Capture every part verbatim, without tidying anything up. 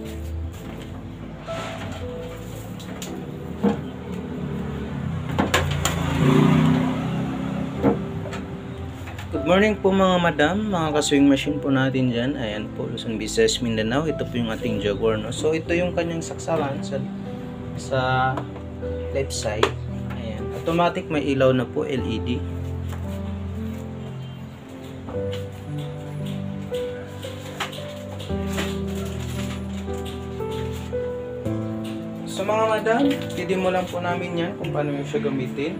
Good morning po mga madam, mga ka-sewing machine po natin dyan. Ayan po, Luzon, Visayas, Mindanao. Ito po yung ating Jaguar, no? So ito yung kanyang saksalan sa, sa left side. Ayan, automatic may ilaw na po, L E D. So mga madam, hindi mo lang po namin yan kung paano yung siya gamitin.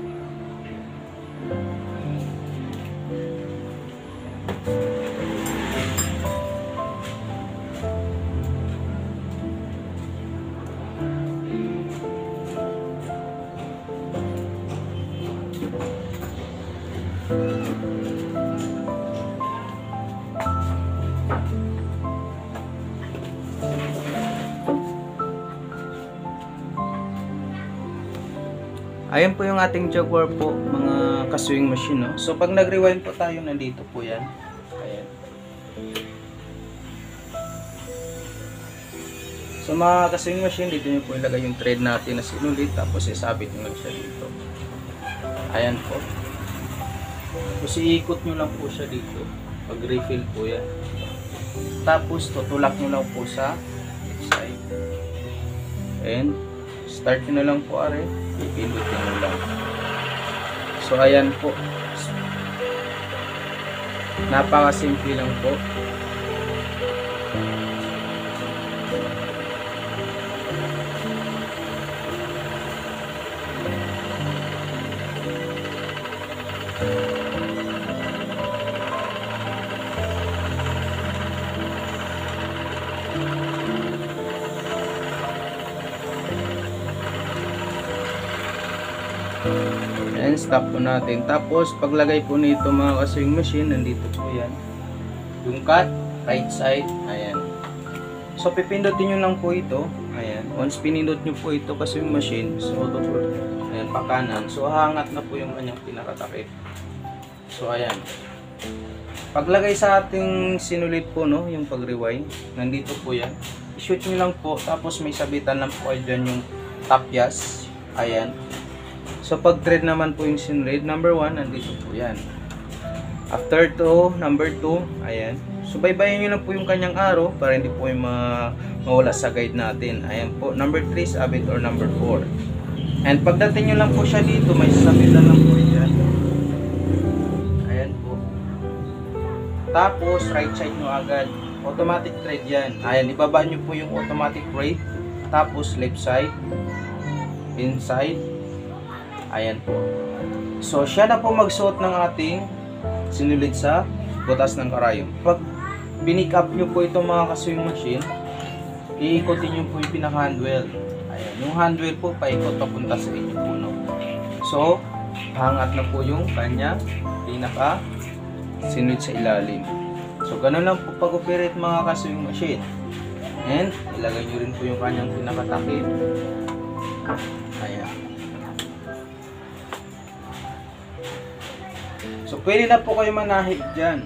Ayan po yung ating Jaguar po, mga ka-sewing machine, no? So pag nag-rewind po tayo, nandito po yan. Ayan. So mga ka-sewing machine, dito nyo po ilagay yung thread natin na sinulit, tapos isabit nyo lang siya dito. Ayan po. Tapos iikot nyo lang po siya dito. Pag refill po yan. Tapos tutulak nyo lang po sa left side. And start nyo na lang po, are. Ipindutin nyo lang. So ayan po. Napaka-simple lang po. And stop po natin. Tapos paglagay po nito mga ka-sewing machine, nandito po yan yung cut, right side. Ayan. So pipindutin nyo lang po ito. Ayan. Once pinindot nyo po ito ka-sewing machine, so ito po, ayan, pakanan. So hangat na po yung kanyang pinakatakip. So ayan. Paglagay sa ating sinulit po, no, yung pag-rewind, nandito po yan. I-shoot nyo lang po. Tapos may sabitan lang po dyan yung tapyas. Ayan. So pag thread naman po yung sinread, number one, nandito po yan. After two, number two, ayan. So baybayin nyo lang po yung kanyang arrow para hindi po yung ma mawala sa guide natin. Ayan po, number three, sabit, or number four. And pagdating nyo lang po siya dito, may sabitan lang po yan. Ayan po. Tapos right side nyo agad, automatic thread yan. Ayan, ibaba nyo po yung automatic thread. Tapos left side, inside. Ayan po. So siya na po magsuot ng ating sinulit sa butas ng karayom. Pag pinick up nyo po itong mga ka-sewing machine, iikotin nyo po yung pinaka handwheel. Ayan, yung handwheel po paikot papunta sa inyo po, no? So hangat na po yung kanya pinaka sinulit sa ilalim. So ganun lang po pag-operate mga ka-sewing machine. And ilagay nyo rin po yung kanyang pinakatakip. Ayan. So, pwede na po kayo manahig dyan.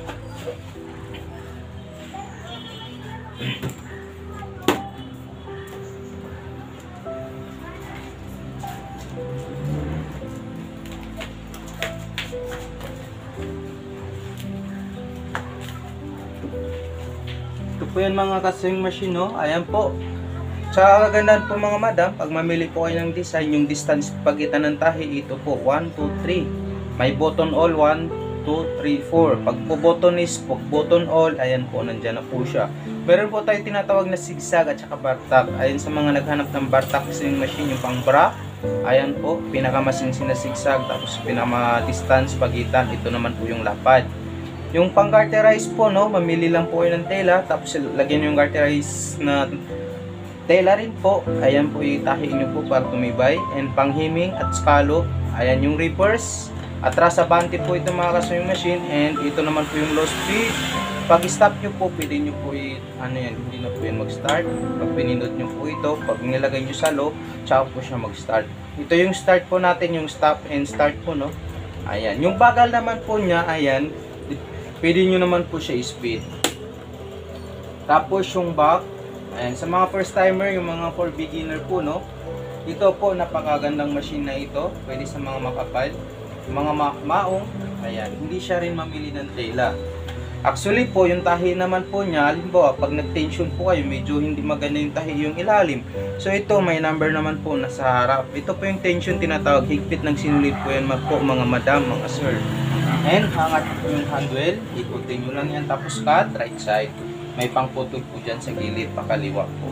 Ito po yan mga ka-sewing machine, no? Ayan po. Sa kagandahan po mga madam, pag mamili po kayo ng design, yung distance pagitan ng tahi, ito po, one, two, three. May button all, one, two, three, four. Pag po button is, pag button all, ayan po, nandyan na po siya. Meron po tayo tinatawag na zigzag at saka bartak. Ayan sa mga naghanap ng bartak sewing machine, yung pang bra. Ayan po, pinakamasinsin na zigzag, tapos pinaka-distance pagitan, ito naman po yung lapad. Yung pang garterize po, no, mamili lang po kayo ng tela, tapos lagyan yung garterize na tela rin po. Ayan po, itahiin nyo po para tumibay. And panghiming at scallop, ayan yung reverse. Atras sa bante po ito mga ka-sewing machine, and ito naman po yung low speed. Pag stop nyo po, pwede nyo po i ano yan, hindi na po yan mag-start. Pag pinindot nyo po ito, pag nilagay nyo sa low, tsaka po siya mag-start. Ito yung start po natin, yung stop and start po, no. Ayan, yung bagal naman po niya, ayan, pwede nyo naman po siya i-speed. Tapos yung back, Ayan, sa mga first timer, yung mga for beginner po, no? Ito po, napakagandang machine na ito. Pwede sa mga makapal, mga ma maong. Ayan, hindi siya rin mamili ng tela. Actually po, yung tahi naman po niya, halimbawa, pag nag-tension po kayo, medyo hindi maganda yung tahi, yung ilalim. So ito, may number naman po na sa harap. Ito po yung tension tinatawag, higpit ng sinulit po yan po, mga madam, mga sir. And hangat po yung handle, ikutin nyo lang yan, tapos cut, right side. May pangputol po dyan sa gilid, pakaliwa po.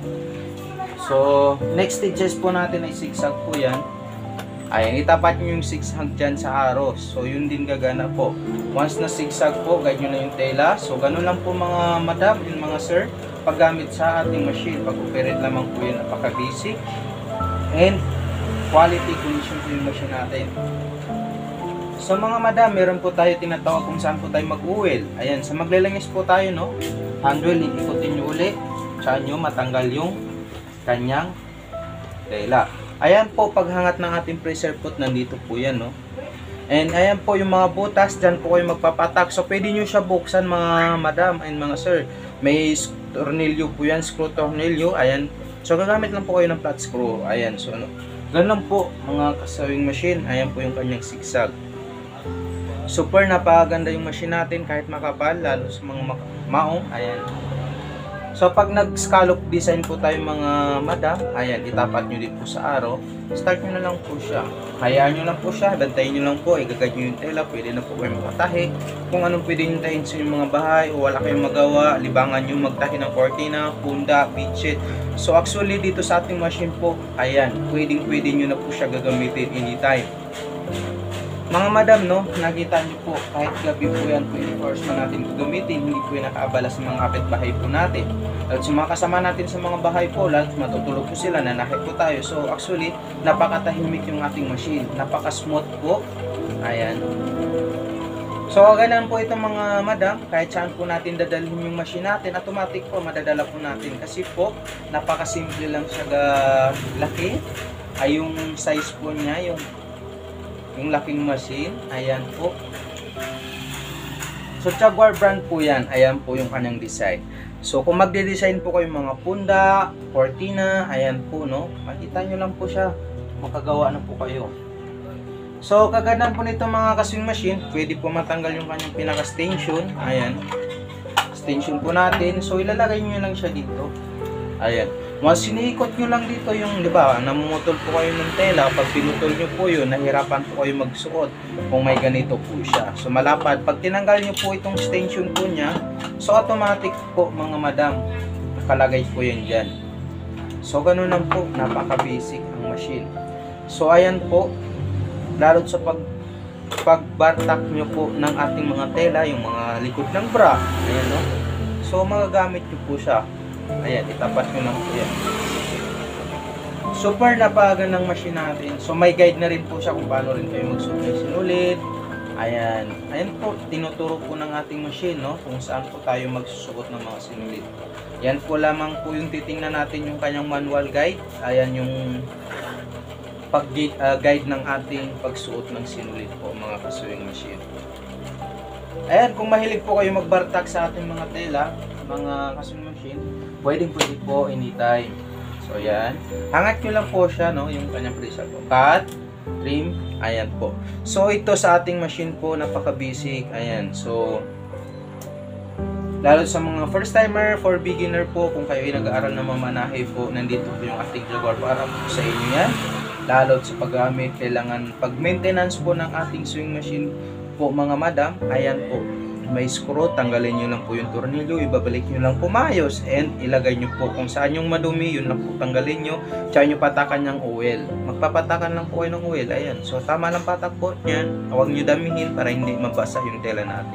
So, next stages po natin ay zigzag po yan. Ayan, itapat nyo yung zigzag dyan sa arrows. So, yun din gagana po. Once na zigzag po, guide nyo na yung tela. So, ganun lang po mga madam and mga sir, paggamit sa ating machine. Pag-operate lamang po yun, napaka-basic. And, quality condition po yung machine natin. So, mga madam, meron po tayo tinatawag kung saan po tayo mag-uwil. Ayan, sa maglalangis po tayo, no? Handle, ikutin nyo uli. Saan nyo matanggal yung kanyang tela. Ayan po, paghangat ng ating pressure foot, nandito po yan, no? And ayan po yung mga butas, dyan po kayo magpapatak. So, pwede nyo siya buksan, mga madam and mga sir. May tornilyo po yan, screw tornilyo. Ayan. So, gagamit lang po kayo ng flat screw. Ayan. So, ano? Ganun po, mga kasawing machine. Ayan po yung kanyang zigzag. Super napakaganda yung machine natin, kahit makapal, lalo sa mga maong. Ayan. So, pag nag-scallop design po tayo mga madam, ayan, itapat nyo din po sa arrow. Start nyo na lang po siya. Hayaan nyo lang po siya, bantayin nyo lang po, igagad nyo yung tela, pwede na po kayo makatahi. Kung anong pwede nyo tahin sa yung mga bahay o wala kayong magawa, libangan nyo magtahi ng cortina, punda, bedsheet. So, actually, dito sa ating machine po, ayan, pwedeng pwede nyo na po siya gagamitin anytime. Mga madam, no, nakita nyo po, kahit gabi po yan, twenty-four hours na natin gagamitin, hindi po yung nakaabala sa mga kapitbahay po natin. At sa mga kasama natin sa mga bahay po, lahat matutulog po sila, nanakit po tayo. So actually, napakatahimik yung ating machine, napaka-smooth po. Ayan. So ganun po itong mga madam, kahit saan po natin dadalhin yung machine natin, automatic po madadala po natin. Kasi po, napakasimple lang siya laki. Ay yung size po niya, yung yung laking machine, ayan po. So Jaguar brand po yan, ayan po yung kanyang design. So kung magde-design po kayo mga punda, cortina, ayan po, no, makita nyo lang po siya, makagawa na po kayo. So kagandaan po nito mga kaswing machine, pwede po matanggal yung kanyang pinaka extension, ayan, extension po natin. So ilalagay nyo lang siya dito, ayan. Once siniikot nyo lang dito yung, di ba, namumutol po kayo ng tela, pag pinutol nyo po yun, nahirapan po kayo magsuot kung may ganito po siya. So malapad, pag tinanggal nyo po itong extension po niya, so automatic po mga madam, nakalagay po yan dyan. So ganun lang po, napaka-basic ang machine. So ayan po, lalo sa pag pagbartak nyo po ng ating mga tela, yung mga likod ng bra, ayan, no? So magagamit nyo po siya. Ayan, itapat nyo lang po yan. Super napagandang machine natin. So may guide na rin po siya kung paano rin kayo magsuot ng sinulit. Ayan. Ayan po, tinuturo po ng ating machine, no, kung saan po tayo magsusuot ng mga sinulit. Yan po lamang po yung titingnan natin yung kanyang manual guide. Ayan yung pag uh, guide ng ating pagsuot ng sinulit po, mga kasewing machine. Ayan, kung mahilig po kayo magbartak sa ating mga tela, mga kasewing machine, pwedeng pwede po anytime. So yan, hangat nyo lang po siya, no, yung kanyang pressure po. Cut, trim, ayan po. So ito sa ating machine po, napaka-basic. Ayan, so lalo sa mga first timer, for beginner po, kung kayo ay nag-aaral na mamanahe po, nandito po yung ating Jaguar para po sa inyo yan. Lalo sa paggamit, kailangan pag-maintenance po ng ating swing machine po mga madam, ayan po, may screw, tanggalin nyo lang po yung tornilyo, ibabalik nyo lang po maayos, and ilagay nyo po kung saan yung madumi, yun lang po tanggalin nyo, tsaka nyo patakan ng oil. Magpapatakan lang po kayo ng oil, ayan. So tama lang patak po nyan, huwag nyo damihin para hindi mabasa yung tela natin.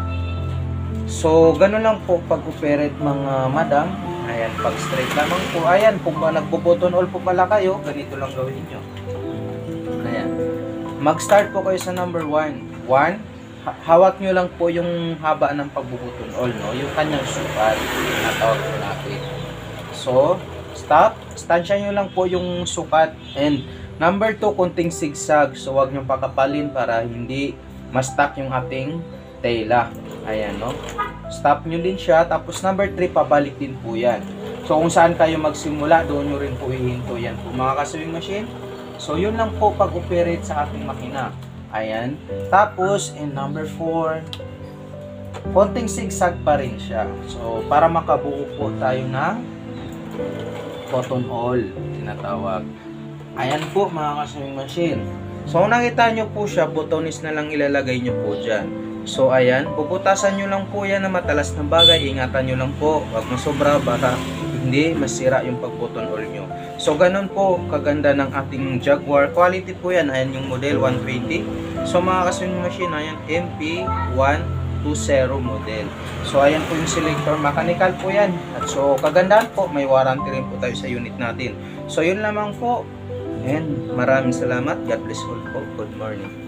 So ganun lang po pag-operate mga madam. Ayan, pag straight lamang po, ayan, kung nagbo-button all po pala kayo, ganito lang gawin nyo. Ayan, mag-start po kayo sa number one. one, hawak nyo lang po yung haba ng pagbubuton all, no? Yung kanyang sukat, natawag po natin. So, stop. Stansya nyo lang po yung sukat. And number two, kunting zigzag. So, wag nyo pakapalin para hindi ma-stuck yung ating tela. Ayan, no? Stop nyo din siya. Tapos number three, pabalik din po yan. So kung saan kayo magsimula, doon nyo rin po ihinto yan po mga ka-sewing machine. So yun lang po pag-operate sa ating makina. Ayan. Tapos in number four, konting zigzag pa rin siya. So para makabuo po tayo ng button all tinatawag. Ayan po mga ka-sewing machine. So kung nakita nyo po siya, butonis na lang ilalagay nyo po dyan. So ayan, bubutasan nyo lang po yan na matalas na bagay. Ingatan nyo lang po, wag masobra baka hindi masira yung pag-button all nyo. So ganun po kaganda ng ating Jaguar. Quality po yan, ayan yung model one twenty. So mga ka-sewing machine, ayan M P one twenty model. So ayan po yung selector, mechanical po yan. At so kagandahan po, may warranty rin po tayo sa unit natin. So yun lamang po. And maraming salamat. God bless all po. Good morning.